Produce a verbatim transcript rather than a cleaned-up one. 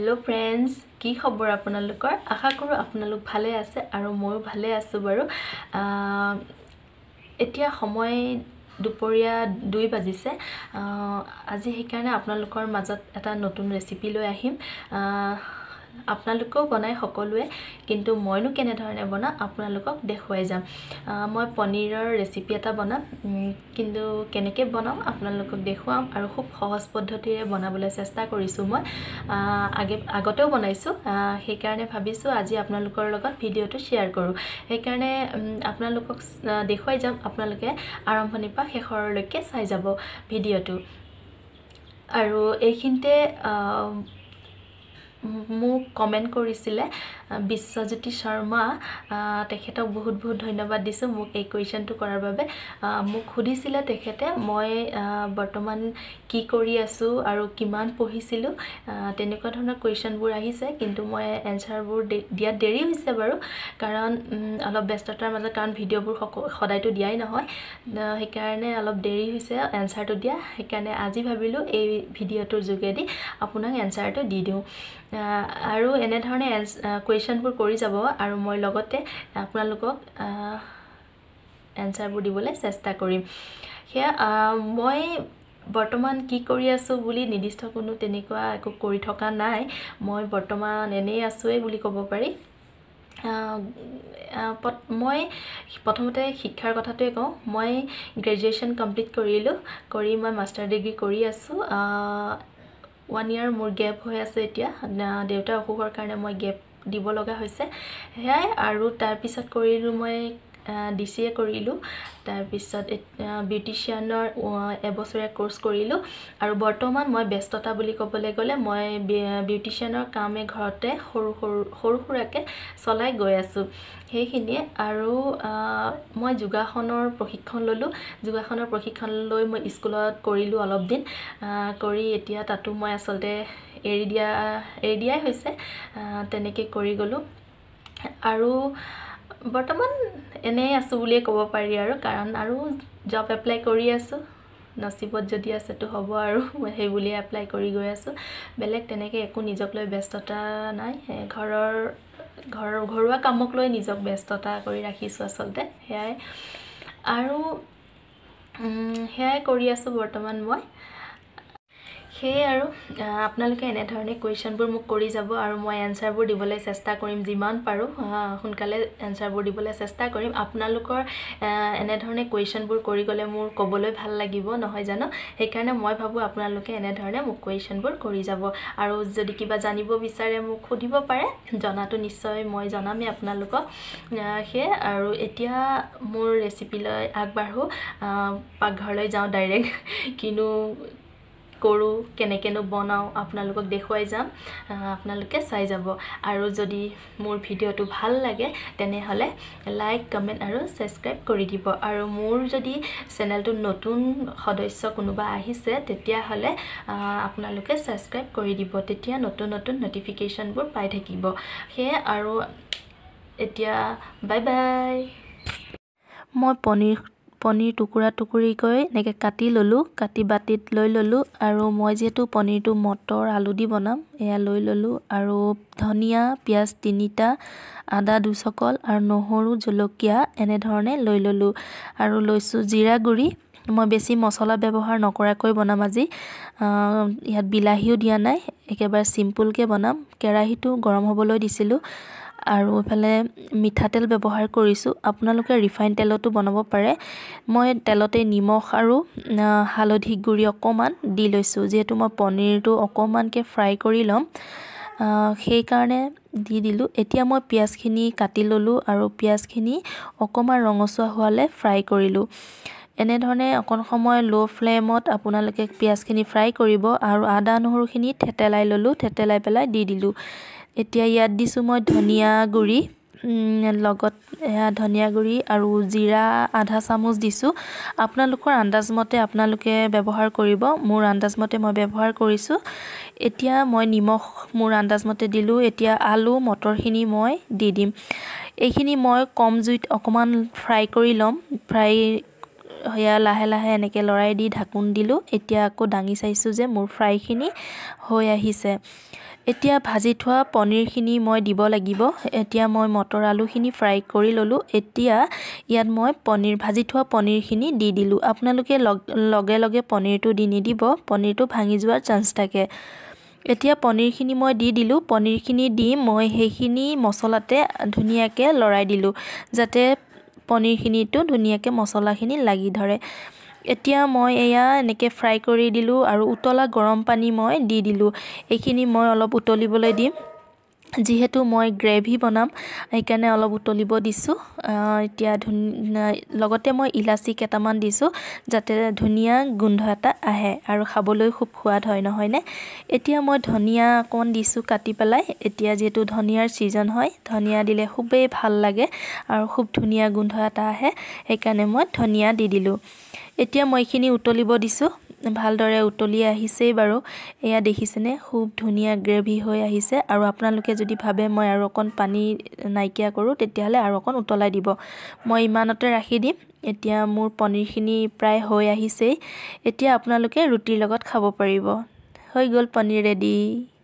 Hello friends की खबर आपनालोকৰ आशा करू आपनालोक ভালে আছে আৰু ময়ো ভালে আছো বাৰু এতিয়া সময় দুপৰীয়া দুই বাজিছে আজি সেইকাৰণে আপোনালোকৰ মাজত এটা নতুন ৰেচিপি লৈ আহিম আপোনালোকেও বনাই সকলোৱে কিন্তু মইনো কেনে ধৰণে বনা আপোনালোকক দেখুৱাই যাম মই পনীৰৰ ৰেচিপি এটা বনাম কিন্তু কেনেকৈ বনাম আপোনালোকক দেখুৱাম আৰু খুব সহজ পদ্ধতিৰে বনাবলৈ চেষ্টা কৰিছো মই আগে আগতেও বনাইছো সেইকাৰণে ভাবিছো আজি আপোনালোকৰ লগত ভিডিওটো শেয়াৰ কৰো সেইকাৰণে আপোনালোকক দেখুৱাই যাম আপোনালোকে আৰম্ভণিৰ পৰা শেষৰলৈকে চাই যাব ভিডিওটো আৰু এইখিনতে মোক কমেন্ট কৰিছিলে বিশ্বজ্যোতি শৰ্মা তেখেতক বহুত বহুত ধন্যবাদ দিছো মোক এই কোৱেশ্চনটো কৰাৰ বাবে মোক খুদিছিলে তেখেতে মই বৰ্তমান কি কৰি আছো আৰু কিমান পঢ়িছিলো তেনেকুৱা ধৰণৰ কোৱেশ্চনবোৰ আহিছে কিন্তু মই এনসাৰবোৰ দিয়া দেৰি হৈছে বাৰু কাৰণ অলপ ব্যস্ততাৰ মাজত কাৰণ ভিডিওবোৰ সদায়টো দিয়াই নহয় সেইকাৰণে অলপ দেৰি হৈছে এনসাৰটো দিয়া সেইকাৰণে আজি ভাবিলো এই ভিডিওটোৰ যোগেদি আপোনাক এনসাৰটো দি দিও আৰু এনে ধৰণে কোৱেশ্চনবোৰ কৰি যাব আৰু মই লগতে আপোনালোকক এনসাৰবোৰ দিবলৈ চেষ্টা কৰিম হেয়া মই বৰ্তমান কি কৰি আছো বুলি নিৰ্দিষ্ট কোনো তেনেকুৱা একো কৰি থকা নাই মই বৰ্তমান এনেই আছোৱে বুলি ক'ব পাৰি মই প্ৰথমতে শিক্ষাৰ কথাটোৱে কওঁ মই গ্ৰেজুৱেচন কমপ্লিট কৰিলো কৰি মই মাষ্টাৰ ডিগ্ৰী কৰি আছো one year মোৰ গ্যাপ হৈ আছে এতিয়া দেউতা অসুখৰ কাৰণে মই গ্যাপ দিব লগা হৈছে হেয়াই আৰু তাৰ পিছত কৰিলো মই ডিসিএ কৰিলো তাৰ পিছত বিউটিশিয়ানৰ এবছৰীয়া কোৰ্স কৰিলো আৰু বৰ্তমান মই ব্যস্ততা বুলি ক'বলৈ গলে মই বিউটিশিয়ানৰ কামে ঘৰতে সৰু সৰু সৰুৰাকে চলাই গৈ আছো সেইখিনি আৰু মই যোগাসনৰ প্ৰশিক্ষণ ললো যোগাসনৰ প্ৰশিক্ষণ লৈ মই স্কুলত কৰিলো অলপ দিন কৰি এতিয়া তাতো মই আসলতে এৰি দিয়া এৰি দিয়াই হৈছে তেনেকৈ কৰি গলো আৰু বৰ্তমান এনে আছো বুলি ক'ব পাৰি আৰু কাৰণ আৰু জব এপ্লাই কৰি আছো নসিবত যদি আছে তো হ'ব আৰু মই সেই বুলি এপ্লাই কৰি গৈ আছো বেলেগ তেনেকৈ একো নিজক লৈ ব্যস্ততা নাই ঘৰৰ ঘৰৰ ঘৰুৱা কামক লৈ নিজক ব্যস্ততা কৰি ৰাখিছো আসলতে হেয়াই আৰু হেয়াই কৰি আছো বৰ্তমান মই হে আৰু আপোনালোকে এনে ধৰণে কোৱেশ্চনবোৰ মোক কৰি যাব আৰু মই এনসাৰবোৰ দিবলৈ চেষ্টা কৰিম যিমান পাৰো সোনকালে এনসাৰবোৰ দিবলৈ চেষ্টা কৰিম আপোনালোকৰ এনে ধৰণে কোৱেশ্চনবোৰ কৰি গলে মোৰ কবলৈ ভাল লাগিব নহয় জানো সেইকাৰণে মই ভাবো আপোনালোকে এনে ধৰণে মোক কোৱেশ্চনবোৰ কৰি যাব আৰু যদি কিবা জানিব বিচাৰে মোক খুদিব পাৰে জনাটো নিশ্চয় মই জনামে আপোনালোকক হে আৰু এতিয়া মোৰ ৰেচিপিলৈ আগবাঢ়ো পাকঘৰলৈ যাও ডাইৰেক্ট কিনো কৰো কেনেকেনো বনাও আপোনালোকক দেখুৱাই যাম আপোনালোকে চাই যাব আৰু যদি মোৰ ভিডিওটো ভাল লাগে তেনে হলে লাইক কমেন্ট আৰু সাবস্ক্ৰাইব কৰি দিব আৰু মোৰ যদি চেনেলটো নতুন সদস্য কোনোবা আহিছে তেতিয়া হলে আপোনালোকে সাবস্ক্ৰাইব কৰি দিব তেতিয়া নতুন নতুন নটিফিকেশনবোৰ পাই থাকিব হে আৰু এতিয়া বাই বাই মই পনীৰ পনীৰ টুকুৰা টুকুৰিকৈ নেকে কাটি ললো কাটি বাটিত লৈ ললো আৰু মই যেটো পনীৰটো মটৰ আলু দি বনাম এয়া লৈ ললো আৰু ধনিয়া পিয়াজ তিনিটা আদা দুচকল আৰু নহৰু জলকীয়া এনে ধৰণে লৈ ললো আৰু লৈছো জিৰা গুৰি মই বেছি মছলা ব্যৱহাৰ নকৰাকৈ বনাম আজি ইয়াত বিলাহিও দিয়া নাই একেবাৰে সিম্পল কে বনাম কেৰাহীটো গৰম হ'বলৈ দিছিলো আৰু এফালে মিঠাতেল ব্যৱহাৰ কৰিছো আপোনালোকে ৰিফাইন তেলতো বনাব পাৰে মই তেলতে নিমখ আৰু হালধি গুৰি অকমান দি লৈছো যেহেতু মই পনীৰটো অকমানকে ফ্ৰাই কৰি লম সেই কাৰণে দি দিলো এতিয়া মই পিয়াজখিনি কাটি ললো আৰু পিয়াজখিনি অকমান ৰঙচুৱা হোৱালে ফ্ৰাই কৰিলো এনে ধৰণে অকন সময় লো ফ্লেমত আপোনালোকে পিয়াজখিনি ফ্ৰাই কৰিব আৰু আদা নহৰুখিনি থেতেলাই ললো থেতেলাই পেলাই দি দিলো এতিয়া ইয়াত দিছো মই ধনিয়া গুৰি লগত ধনিয়া গুৰি আৰু জিৰা আধা চামুচ দিছো আপোনালোকৰ আন্দাজমতে আপোনালোকে ব্যৱহাৰ কৰিব মোৰ আন্দাজমতে মই ব্যৱহাৰ কৰিছো এতিয়া মই নিমখ মোৰ আন্দাজমতে দিলো এতিয়া আলু মটৰখিনি মই দি দিম এইখিনি মই কম জুইত অকমান ফ্ৰাই কৰি লম ফ্ৰাই হয়া লাহে লাহে এনেকে লৰাই দি ঢাকুন দিলো এতিয়া আকৌ দাঙি চাইছো যে মোৰ ফ্ৰাইখিনি হৈ আহিছে এতিয়া ভাজি থোৱা পনীৰখিনি মই দিব লাগিব। এতিয়া মই মটৰ আলুখিনি ফ্ৰাই কৰি ল'লোঁ। এতিয়া ইয়াত মই পনীৰ ভাজি থোৱা পনীৰখিনি দি দিলোঁ। আপোনালোকে লগে লগে পনীৰটো দি নিদিব, পনীৰটো ভাঙি যোৱাৰ চান্স থাকে। এতিয়া পনীৰখিনি মই দি দিলোঁ। পনীৰখিনি দি মই সেইখিনি মছলাতে ধুনীয়াকৈ লৰাই দিলোঁ যাতে পনীৰখিনিতো ধুনীয়াকৈ মছলাখিনি লাগি ধৰে। এতিয়া মই এয়া এনেকৈ ফ্ৰাই কৰি দিলোঁ আৰু উতলা গৰম পানী মই দি দিলোঁ। এইখিনি মই অলপ উতলিবলৈ দিম, যিহেতু মই গ্ৰেভি বনাম সেইকাৰণে অলপ উতলিব দিছোঁ। এতিয়া লগতে মই ইলাচি কেইটামান দিছোঁ যাতে ধুনীয়া গোন্ধ এটা আহে আৰু খাবলৈ খুব সোৱাদ হয়, নহয়নে? এতিয়া মই ধনিয়া অকণ দিছোঁ কাটি পেলাই। এতিয়া যিহেতু ধনিয়াৰ ছিজন হয়, ধনিয়া দিলে খুবেই ভাল লাগে আৰু খুব ধুনীয়া গোন্ধ এটা আহে, সেইকাৰণে মই ধনিয়া দি দিলোঁ। এতিয়া মই এইখিনি উতলিব দিছোঁ। ভালদৰে উতলি আহিছেই বাৰু। এয়া দেখিছেনে খুব ধুনীয়া গ্ৰেভি হৈ আহিছে। আৰু আপোনালোকে যদি ভাবে মই আৰু অকণ পানী নাইকিয়া কৰোঁ তেতিয়াহ'লে আৰু অকণ উতলাই দিব। মই ইমানতে ৰাখি দিম। এতিয়া মোৰ পনীৰখিনি প্ৰায় হৈ আহিছেই। এতিয়া আপোনালোকে ৰুটিৰ লগত খাব পাৰিব। হৈ গ'ল পনীৰ ৰেডি।